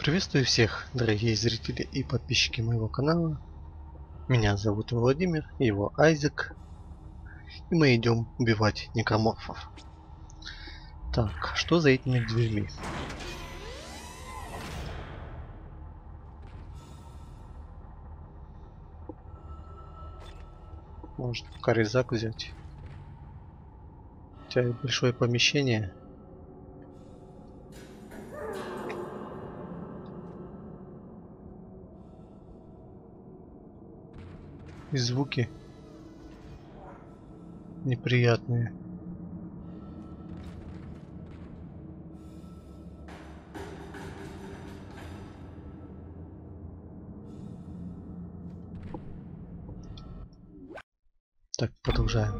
Приветствую всех, дорогие зрители и подписчики моего канала. Меня зовут Владимир, его Айзек. И мы идем убивать некроморфов. Так, что за этими дверьми? Может, пока резак взять? У тебя большое помещение. И звуки неприятные. Так, продолжаем.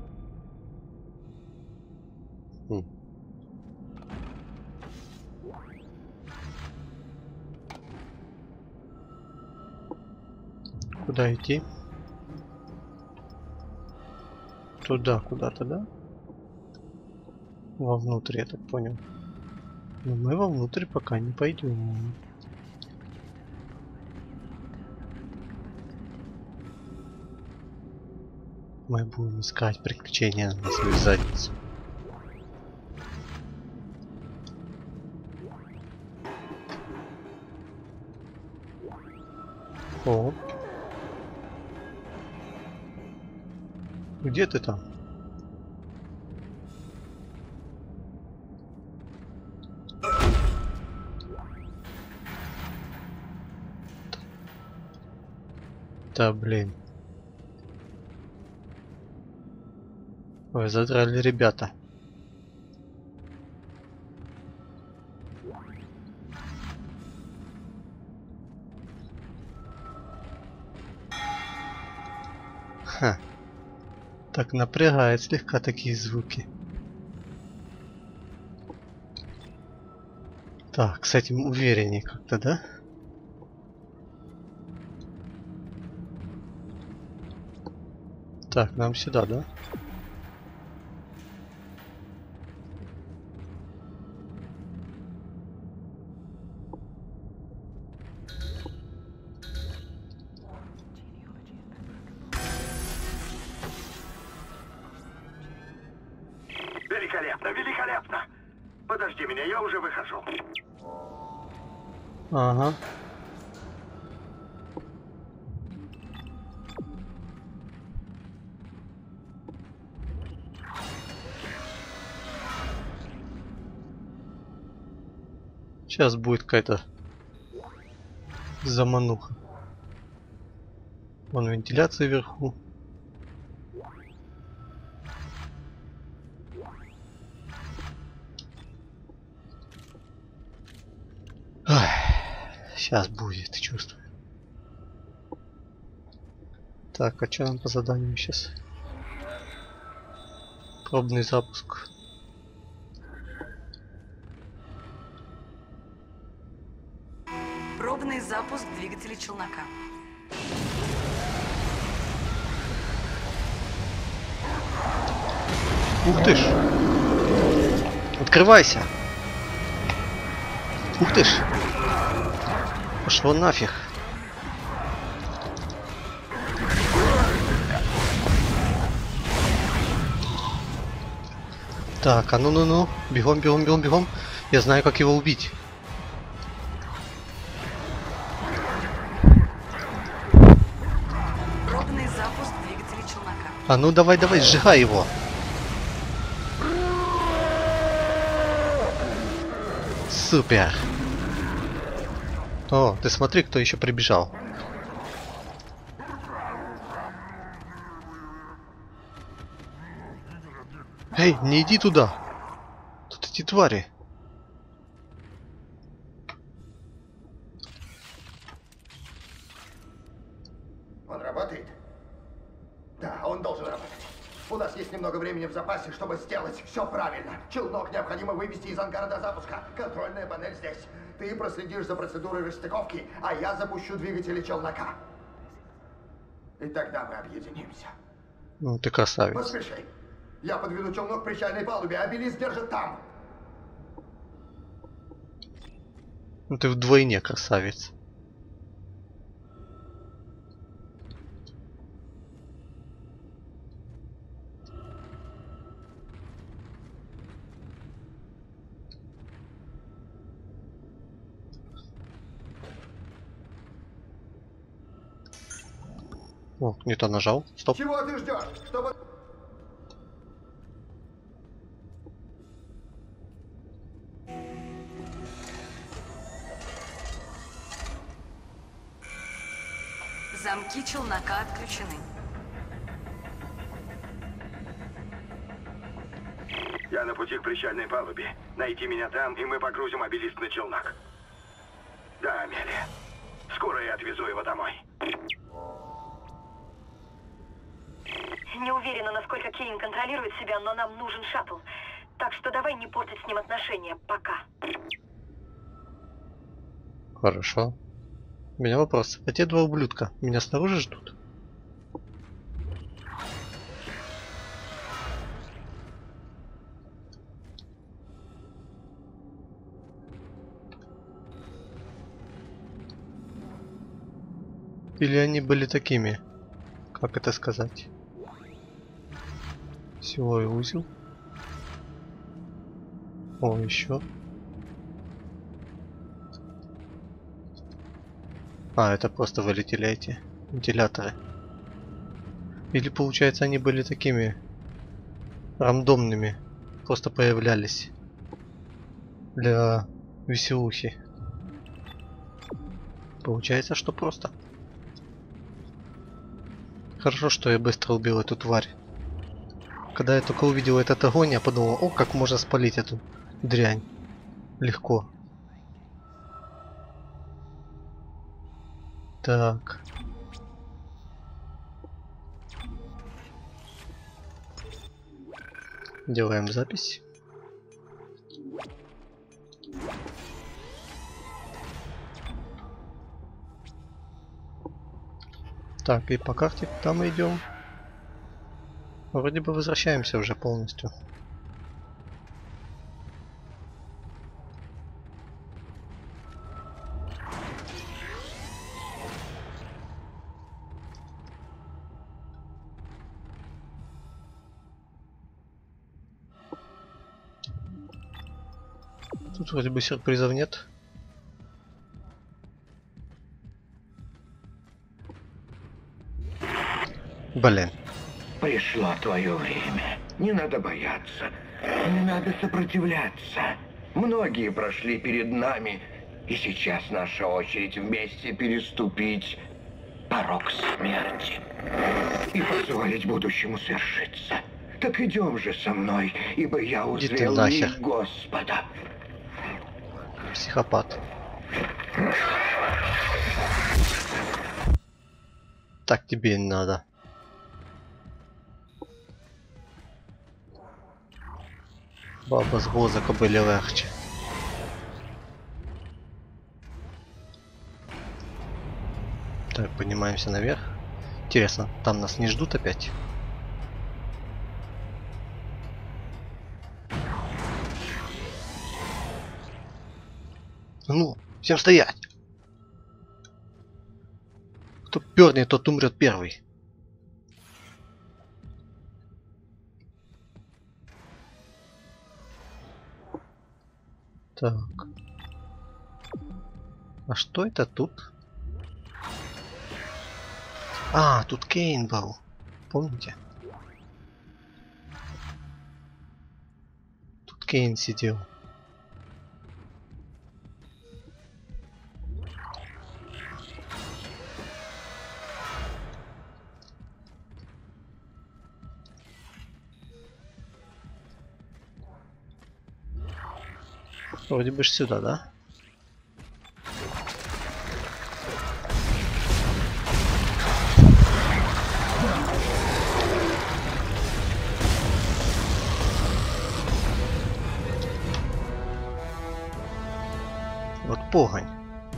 Куда идти? Туда, куда-то, да? Вовнутрь, я так понял. Но мы вовнутрь пока не пойдем. Мы будем искать приключения на свою задницу. О. Где ты там? Да блин. Ой, задрали ребята. Ха. Так напрягает слегка такие звуки. Так, с этим увереннее как-то, да? Так, нам сюда, да? Великолепно, великолепно! Подожди меня, я уже выхожу. Ага. Сейчас будет какая-то замануха. Вон вентиляция вверху. Сейчас будет, чувствую. Так, а что нам по заданию сейчас? Пробный запуск. Пробный запуск двигателей челнока. Ух ты ж! Открывайся! Ух ты ж! Пошло нафиг! Так, а ну-ну-ну! Бегом, бегом, бегом, бегом! Я знаю, как его убить. Пробный запуск двигателей челнока. А ну давай, давай, сжигай его! Супер! О, ты смотри, кто еще прибежал. Эй, не иди туда! Тут эти твари. Он работает? Да, он должен работать. У нас есть немного времени в запасе, чтобы сделать все правильно. Челнок необходимо вывести из ангара до запуска. Контрольная панель здесь. Ты проследишь за процедурой расстыковки, а я запущу двигатели челнока. И тогда мы объединимся. Ну ты красавец. Поспеши. Я подведу челнок к причальной палубе, а Белис держит там. Ну ты вдвойне красавец. О, не то нажал. Стоп. Чего ты ждешь? Чтобы... Замки челнока отключены. Я на пути к причальной палубе. Найди меня там, и мы погрузим обелиск на челнок. Да, Амелия. Скоро я отвезу его домой. Не уверена, насколько Кейн контролирует себя, но нам нужен шаттл. Так что давай не портить с ним отношения пока. Хорошо. У меня вопрос. А те два ублюдка меня снаружи ждут? Или они были такими? Как это сказать? Силовой узел. О, еще. А, это просто вылетели эти вентиляторы. Или получается они были такими рандомными. Просто появлялись. Для веселухи. Получается, что просто. Хорошо, что я быстро убил эту тварь. Когда я только увидел этот огонь, я подумал, о, как можно спалить эту дрянь. Легко. Так. Делаем запись. Так, и по карте куда мы идем? Вроде бы возвращаемся уже полностью. Тут вроде бы сюрпризов нет. Блин. Пришло твое время. Не надо бояться. Не надо сопротивляться. Многие прошли перед нами, и сейчас наша очередь вместе переступить порог смерти и позволить будущему свершиться. Так идем же со мной, ибо я Иди ты узрел нахер. лик Господа. Психопат. Так тебе и надо. Баба з воза кобилі легче. Так, поднимаемся наверх. Интересно, там нас не ждут опять? Ну, всем стоять! Кто пернет, тот умрет первый. Так. А что это тут? А, тут Кейн был. Помните? Тут Кейн сидел. Вроде бы ж сюда, да? Вот погонь.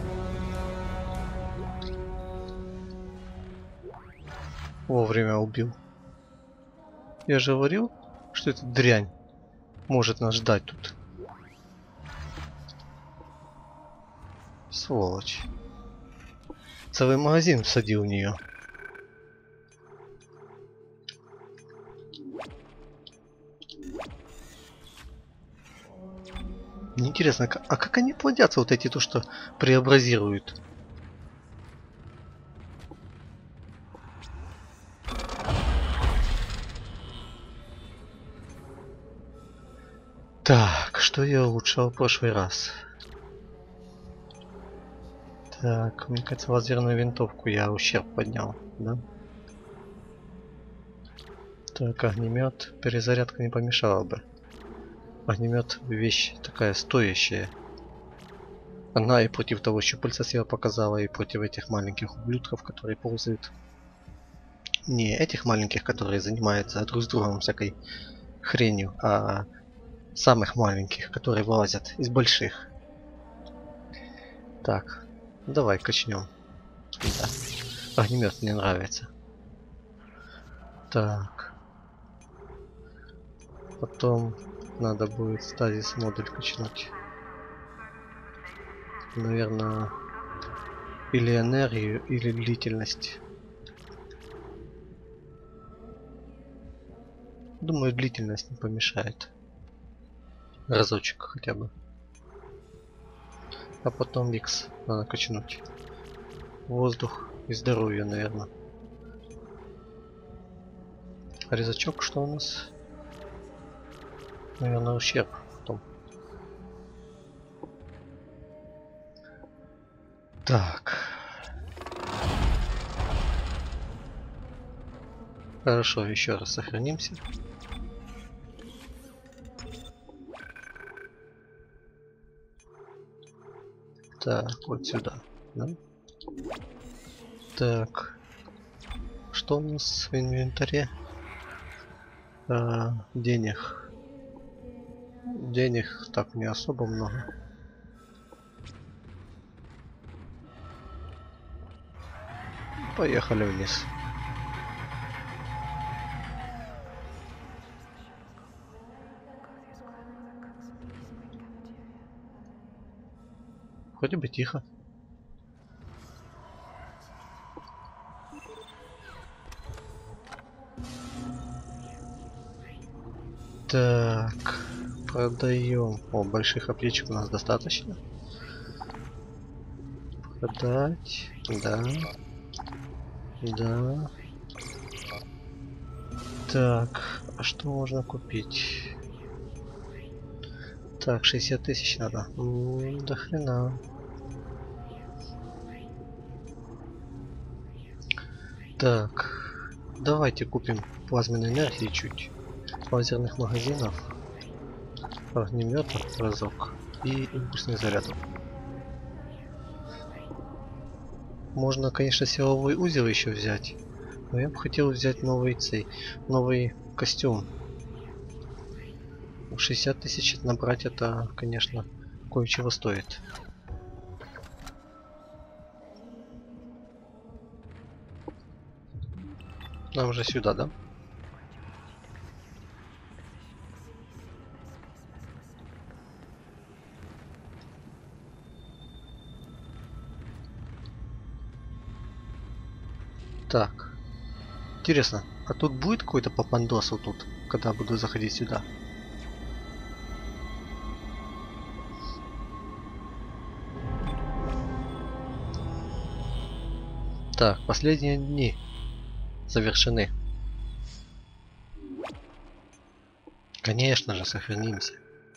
Вовремя убил. Я же говорил, что эта дрянь может нас ждать тут. Сволочь. Целый магазин всадил в нее. Мне интересно, а как они плодятся, вот эти, то, что преобразируют? Так, что я улучшал в прошлый раз? Так, мне кажется, лазерную винтовку я ущерб поднял, да? Так, огнемет, перезарядка не помешала бы. Огнемет вещь такая стоящая. Она и против того щупальца себя показала, и против этих маленьких ублюдков, которые ползают. Не этих маленьких, которые занимаются друг с другом всякой хренью, а самых маленьких, которые вылазят из больших. Так, давай качнем. Да. Огнемет мне нравится. Так. Потом надо будет стазис модуль качнуть. Наверное, или энергию, или длительность. Думаю, длительность не помешает. Разочек хотя бы. А потом Викс надо качнуть. Воздух и здоровье, наверное. Резачок что у нас? Наверное, ущерб потом. Так. Хорошо, еще раз сохранимся. Так, вот сюда, да? Так. Что у нас в инвентаре? Денег. Денег так не особо много. Поехали вниз. Вроде бы тихо. Так, продаем. О, больших аптечек у нас достаточно. Продать. Да. Да. Так, а что можно купить? Так, 60 тысяч надо. До хрена. Так, давайте купим плазменной энергии чуть. Лазерных магазинов, огнеметов разок и импульсных зарядов. Можно, конечно, силовой узел еще взять, но я бы хотел взять новый костюм. 60 тысяч набрать, это, конечно, кое-чего стоит. Нам же сюда, да? Так. Интересно, а тут будет какой-то попандос вот тут, когда буду заходить сюда? Так, последние дни завершены. Конечно же, сохранимся.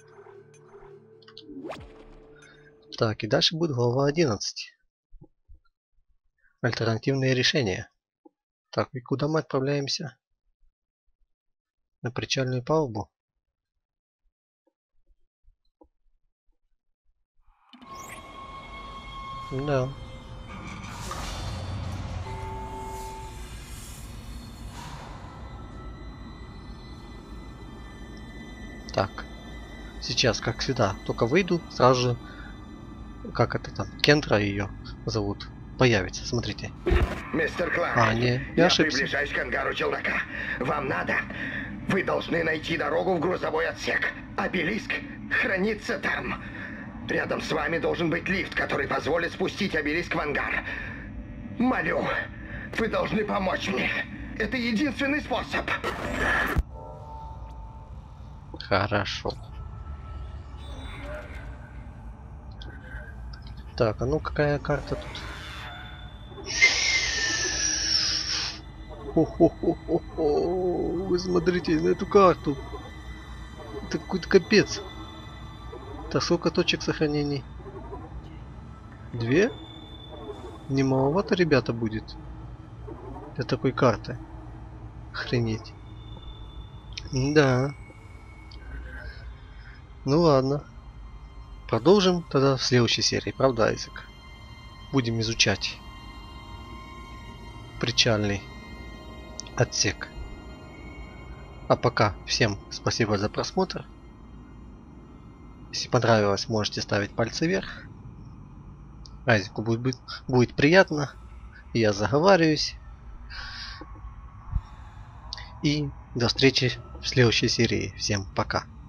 Так, и дальше будет глава 11. Альтернативные решения. Так, и куда мы отправляемся? На причальную палубу? Да. Так. Сейчас, как всегда, только выйду, сразу же, как это там, Кентра ее зовут, появится, смотрите. Мистер Клайд, не, я ошибся. Приближаюсь к ангару челнока. Вам надо? Вы должны найти дорогу в грузовой отсек. Обелиск хранится там. Рядом с вами должен быть лифт, который позволит спустить обелиск в ангар. Молю, вы должны помочь мне. Это единственный способ. Хорошо. Так, а ну какая карта тут? Хо-хо-хо-хо-хо. Вы смотрите на эту карту. Это какой-то капец. Так, сколько точек сохранений? 2? Не маловато, ребята, будет для такой карты. Охренеть. Да. Ну ладно. Продолжим тогда в следующей серии, правда, Айзек? Будем изучать причальный отсек. А пока всем спасибо за просмотр. Если понравилось, можете ставить пальцы вверх. Айзеку будет приятно. Я заговариваюсь. И до встречи в следующей серии. Всем пока.